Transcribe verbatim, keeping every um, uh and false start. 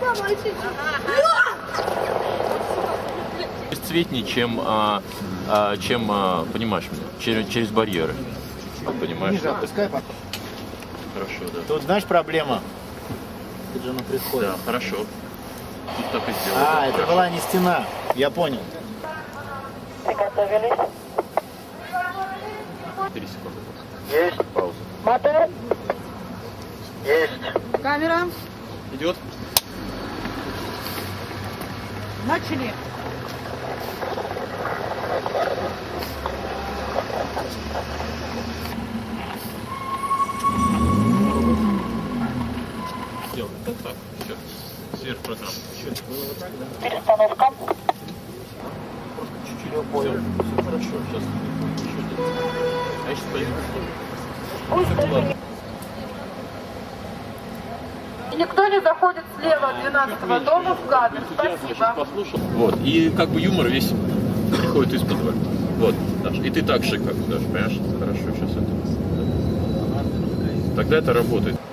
Бесцветнее, чем, а, а, чем а, понимаешь меня, через, через барьеры. Понимаешь? Ниже опускай. Хорошо, да. Тут знаешь проблема? Тут же оно приходит. Да, хорошо. Тут так и сделал. А, да, это хорошо. была не стена. Я понял. Приготовились. Три секунды. Есть. Пауза. Мотор. Есть. Камера. Идет. Начали. Делай. Так, так. Все. Сверх программы. Перестановка. Чуть-чуть. Все. Все хорошо. Сейчас. Еще делать. А я сейчас пойду. Все, ладно. И никто не заходит слева двенадцатого дома в кадр. Спасибо. Послушал. Вот. И как бы юмор весь приходит из-под. Вот, Даш. И ты так же, как Даш, понимаешь? Хорошо, сейчас это. Тогда это работает.